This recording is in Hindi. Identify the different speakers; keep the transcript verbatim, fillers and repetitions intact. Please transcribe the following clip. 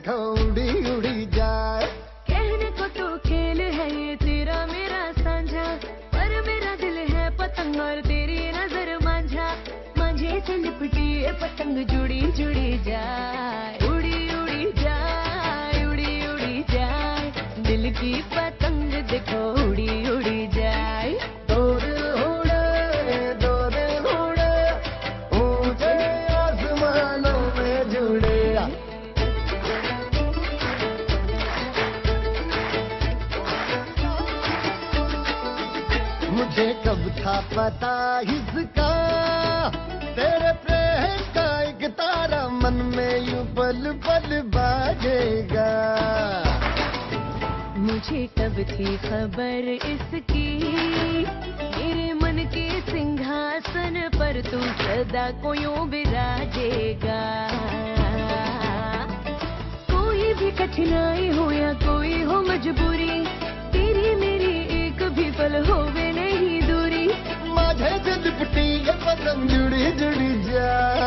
Speaker 1: देखो उड़ी उड़ी जाए।
Speaker 2: कहने को तो खेल है ये तेरा मेरा साझा, पर मेरा दिल है पतंग और तेरी नजर मांझा। मांझे से लिपटी ये पतंग जुड़ी जुड़ी जाए, उड़ी उड़ी जाए, उड़ी उड़ी जाए। दिल की पतंग देखो उड़ी उड़ी जाए।
Speaker 1: दो दिल उड़े, दो दिल उड़े, ऊंचे आसमानों में जुड़े। मुझे कब था पता इसका, तेरे प्रेम का एक तारा मन में यूं पल पल बाजेगा।
Speaker 2: मुझे कब थी खबर इसकी, मेरे मन के सिंहासन पर तू सदा को यूं विराजेगा। कोई भी कठिनाई हो या कोई हो मजबूरी, तेरी मेरी एक भी पल होवे नहीं दूरी।
Speaker 1: माझे से लिपटी ये पतंग जुड़ी जुड़ी जाए।